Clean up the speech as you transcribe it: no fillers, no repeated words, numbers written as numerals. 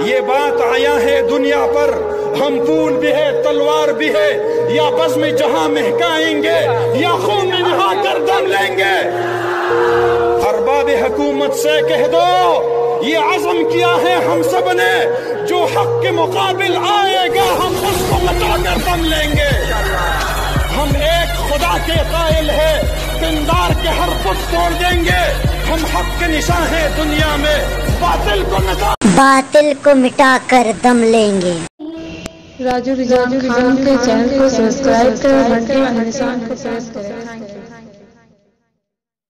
ये बात आया है दुनिया पर, हम फूल भी है तलवार भी है, या बज़्म में जहां महकाएंगे या खून में नहाकर दम लेंगे। अरबाब हुकूमत से कह दो ये अज़म किया है हम सब ने, जो हक के मुकाबिल आएगा हम उसको मिटाकर दम लेंगे। हम एक खुदा के कायल है, पिंदार के हर बुत तोड़ देंगे। हम हक के निशान है दुनिया में, बातिल को मिटा कर दम लेंगे। राजू रिजान खान के चैनल को सब्सक्राइब करें, घंटे का निशान को प्रेस करें।